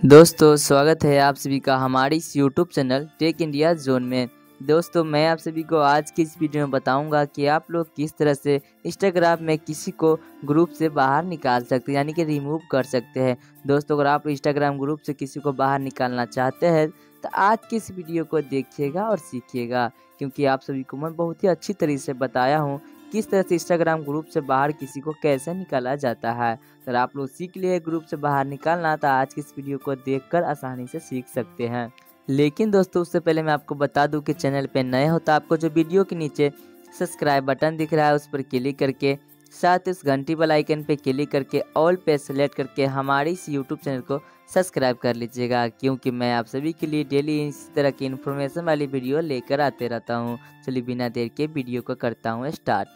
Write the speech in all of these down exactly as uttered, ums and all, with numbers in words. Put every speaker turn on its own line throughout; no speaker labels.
दोस्तों स्वागत है आप सभी का हमारी इस YouTube channel tech India zone में। दोस्तों मैं आप सभी को आज की इस वीडियो में बताऊंगा कि आप लोग किस तरह से इंस्टाग्राम में किसी को ग्रुप से बाहर निकाल सकते हैं, यानी कि रिमूव कर सकते हैं। दोस्तों अगर आप इंस्टाग्राम ग्रुप से किसी को बाहर निकालना चाहते हैं तो आज की इस वीडियो को देखिएगा और सीखिएगा, क्योंकि आप सभी को मैं बहुत ही अच्छी तरीके से बताया हूँ किस तरह से इंस्टाग्राम ग्रुप से बाहर किसी को कैसे निकाला जाता है। अगर आप लोग सीख लिए ग्रुप से बाहर निकालना तो आज की इस वीडियो को देखकर आसानी से सीख सकते हैं। लेकिन दोस्तों उससे पहले मैं आपको बता दूं कि चैनल पे नए हो तो आपको जो वीडियो के नीचे सब्सक्राइब बटन दिख रहा है उस पर क्लिक करके साथ इस घंटी वाला आइकन पे क्लिक करके ऑल पे सेलेक्ट करके हमारे इस यूट्यूब चैनल को सब्सक्राइब कर लीजिएगा, क्योंकि मैं आप सभी के लिए डेली इसी तरह की इन्फॉर्मेशन वाली वीडियो लेकर आते रहता हूँ। चलिए बिना देर के वीडियो को करता हूँ स्टार्ट।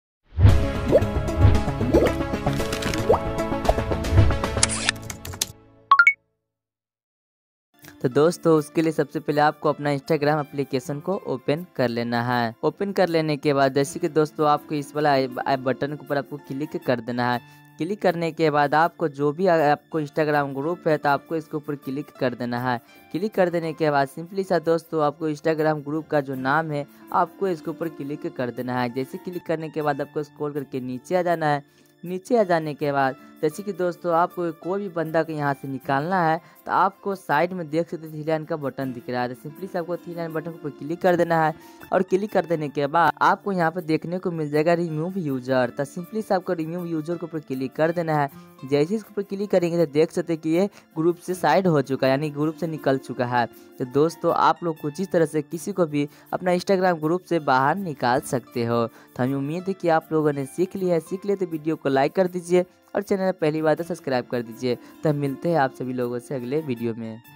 तो दोस्तों उसके लिए सबसे पहले आपको अपना इंस्टाग्राम एप्लीकेशन को ओपन कर लेना है। ओपन कर लेने के बाद जैसे कि दोस्तों आपको इस वाला बटन के ऊपर आपको क्लिक कर देना है। क्लिक करने के बाद आपको जो भी आपको इंस्टाग्राम ग्रुप है तो आपको इसके ऊपर क्लिक कर देना है। क्लिक कर देने के बाद सिंपली सा दोस्तों आपको इंस्टाग्राम ग्रुप का जो नाम है आपको इसके ऊपर क्लिक कर देना है। जैसे क्लिक करने के बाद आपको स्क्रॉल करके नीचे आ जाना है। नीचे आ जाने के बाद जैसे कि दोस्तों आपको कोई भी बंदा को यहाँ से निकालना है तो आपको साइड में देख सकते थ्री लाइन का बटन दिख रहा है। तो सिंपली से आपको थ्री लाइन बटन पर क्लिक कर देना है और क्लिक कर देने के बाद आपको यहाँ पर देखने को मिल जाएगा रिमूव यूजर। तो सिंपली से आपको रिमूव यूजर के ऊपर क्लिक कर देना है। जैसे इसके ऊपर क्लिक करेंगे तो देख सकते कि ये ग्रुप से साइड हो चुका है, यानी ग्रुप से निकल चुका है। तो दोस्तों आप लोग कुछ इस तरह से किसी को भी अपना इंस्टाग्राम ग्रुप से बाहर निकाल सकते हो। तो हमें उम्मीद है कि आप लोगों ने सीख लिया है। सीख लिया तो वीडियो को लाइक कर दीजिए और चैनल पहली बार तो सब्सक्राइब कर दीजिए। तो मिलते हैं आप सभी लोगों से अगले वीडियो में।